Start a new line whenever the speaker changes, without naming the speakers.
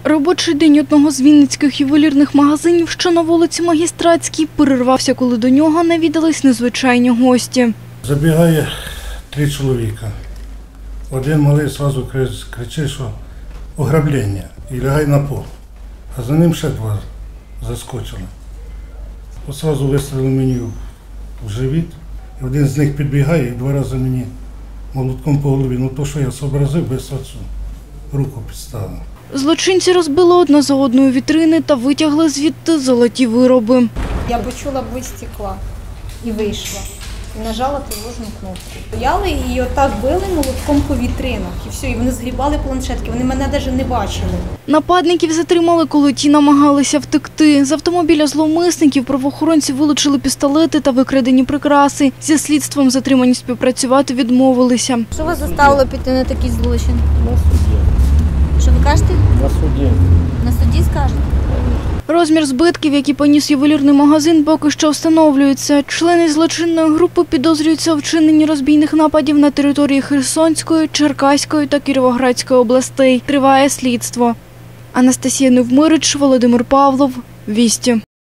Робочий день одного з вінницьких ювелірних магазинів, що на вулиці Магістратській, перервався, коли до нього навідались незвичайні гості.
Забігає 3 чоловіка. Один малий одразу кричить, що ограблення, і лягає на пол. А за ним ще 2 заскочили. Одразу вистрілили мені в живіт. І один з них підбігає і 2 рази мені молотком по голові. Ну то, що я зобразив, швидко цю руку підставив.
Злочинці розбили одна за одною вітрини та витягли звідти золоті вироби.
Я почула бой стекла і вийшла. І нажала тривожну кнопку. Стояли і отак били молотком по вітринах. І все, і вони згрібали планшетки, вони мене навіть не бачили.
Нападників затримали, коли ті намагалися втекти. З автомобіля зловмисників правоохоронці вилучили пістолети та викрадені прикраси. Зі слідством затримані співпрацювати відмовилися.
Що вас заставило піти на такий злочин?
На суді.
Що ви кажете?
На суді.
На суді скажете?
Розмір збитків, які поніс ювелірний магазин, поки що встановлюється. Члени злочинної групи підозрюються у вчиненні розбійних нападів на території Херсонської, Черкаської та Кіровоградської областей. Триває слідство. Анастасія Невмирич, Володимир Павлов. Вісті.